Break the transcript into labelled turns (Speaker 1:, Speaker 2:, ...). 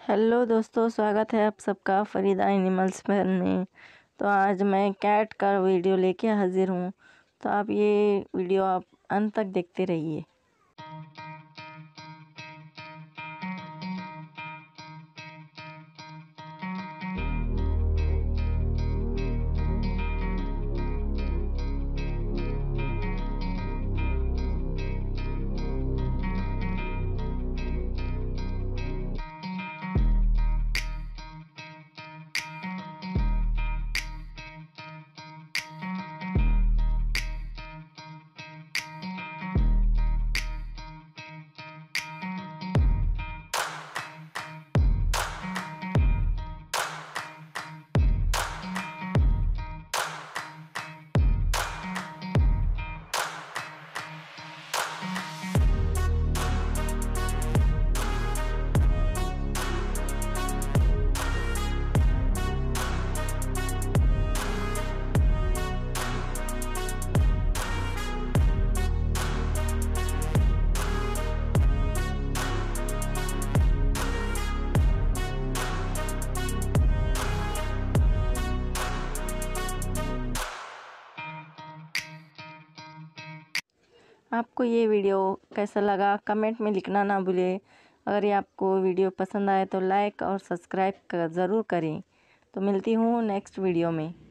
Speaker 1: Hello दोस्तों, स्वागत है आप सबका फरीदा एनिमल्स पर में। तो आज मैं कैट का वीडियो लेके हाजिर हूँ। तो आप ये वीडियो आप अंत तक देखते रहिए। आपको ये वीडियो कैसा लगा कमेंट में लिखना ना भूलें। अगर ये आपको वीडियो पसंद आए तो लाइक और सब्सक्राइब ज़रूर करें। तो मिलती हूँ नेक्स्ट वीडियो में।